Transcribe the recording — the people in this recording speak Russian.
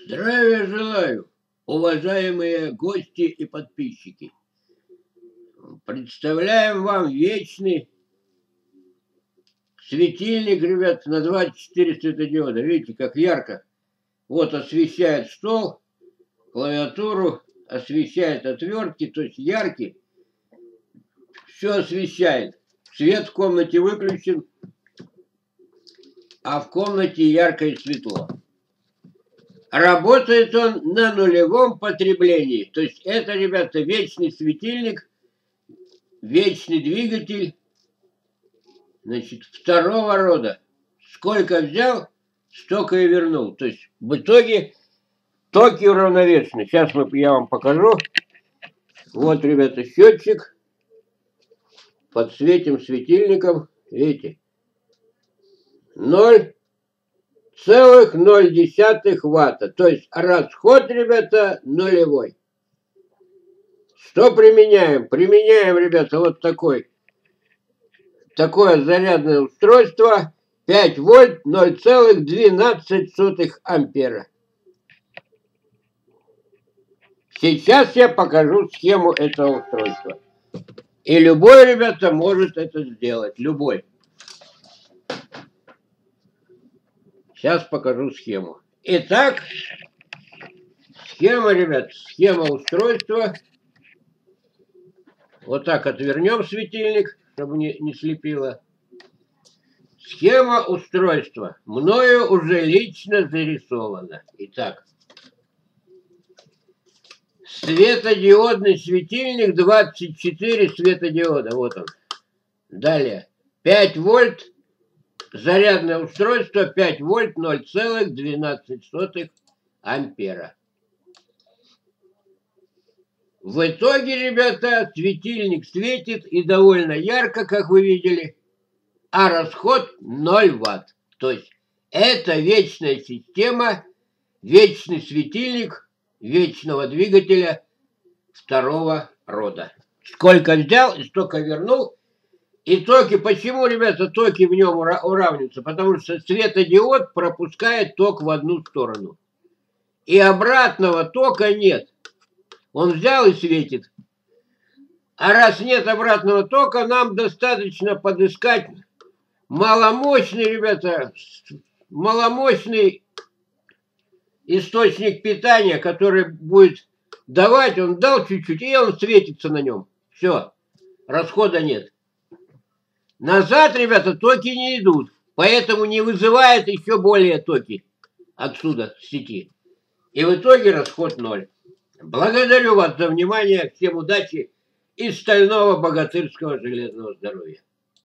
Здравия желаю, уважаемые гости и подписчики. Представляем вам вечный светильник, ребят, на 24 светодиода. Видите, как ярко. Вот освещает стол, клавиатуру, освещает отвертки, то есть яркий. Все освещает. Свет в комнате выключен, а в комнате ярко и светло. Работает он на нулевом потреблении. То есть это, ребята, вечный светильник, вечный двигатель, значит, второго рода. Сколько взял, столько и вернул. То есть в итоге токи уравновешены. Сейчас я вам покажу. Вот, ребята, счетчик. Подсветим светильником. Видите? 0,0 ватта. То есть расход, ребята, нулевой. Что применяем? Применяем, ребята, вот такое зарядное устройство. 5 вольт, 0,12 ампера. Сейчас я покажу схему этого устройства. И любой, ребята, может это сделать. Любой. Сейчас покажу схему. Итак, схема, ребят, схема устройства. Вот так отвернем светильник, чтобы не слепило. Схема устройства мною уже лично зарисована. Итак, светодиодный светильник, 24 светодиода. Вот он. Далее 5 вольт. Зарядное устройство 5 вольт 0,12 ампера. В итоге, ребята, светильник светит и довольно ярко, как вы видели, а расход 0 ватт. То есть это вечная система, вечный светильник вечного двигателя второго рода. Сколько взял и столько вернул. И токи, почему, ребята, токи в нем уравниваются? Потому что светодиод пропускает ток в одну сторону. И обратного тока нет. Он взял и светит. А раз нет обратного тока, нам достаточно подыскать маломощный, ребята, маломощный источник питания, который будет давать. Он дал чуть-чуть, и он светится на нем. Все, расхода нет. Назад, ребята, токи не идут, поэтому не вызывает еще более токи отсюда, с сети. И в итоге расход 0. Благодарю вас за внимание, всем удачи и стального богатырского железного здоровья.